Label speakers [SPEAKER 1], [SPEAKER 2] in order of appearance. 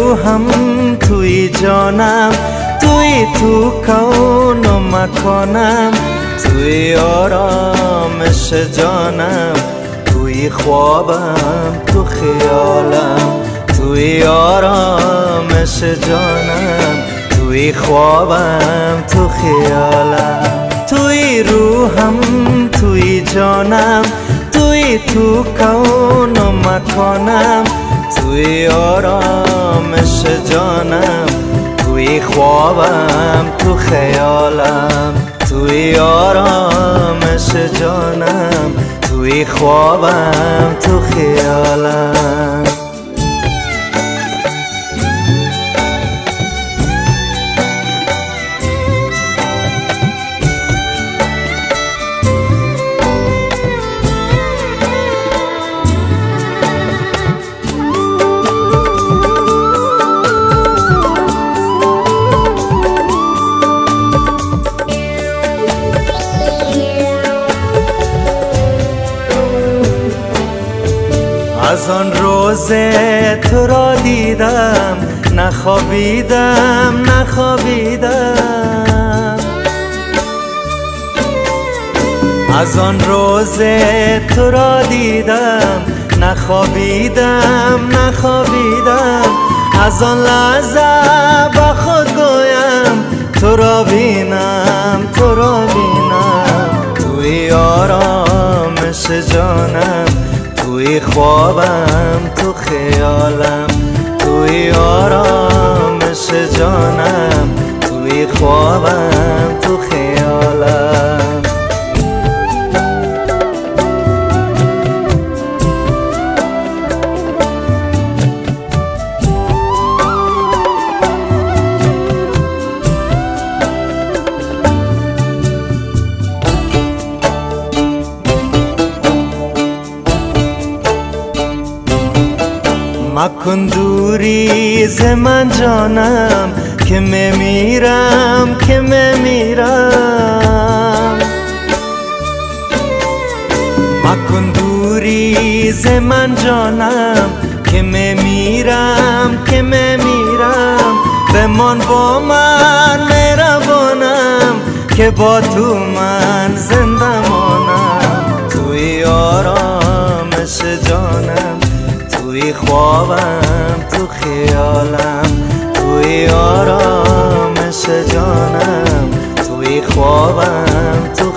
[SPEAKER 1] روحم توی جانم، توی تو کون و مکانم، توی آرامش جانم، توی خوابم تو خیالم، توی آرامش جانم، توی خوابم تو خیالم. توی روحم توی جانم، توی تو کون و مکانم، توی آرامش جانم، توی خوابم تو خیالم، توی آرامش جانم، توی خوابم تو خیالم. از آن روز تو را دیدم، نخوابیدم نخوابیدم. از آن روز تو را دیدم، نخوابیدم نخوابیدم. از آن لحظه با خود گویم تو را بینم تو را بینم، توی آرامش جانم، توی خوابم تو خیالم، توی آرامش جانم، توی خوابم تو خیالم. مکن دوری ز من جانم، که میمیرم که میمیرم. مکن دوری ز من جانم، که میمیرم که میمیرم. بمان با من مهربانم، که با تو من زنده مانم، توی آرامش جانم، توی خوابم تو خیالم، توی آرامش جانم، توی خوابم تو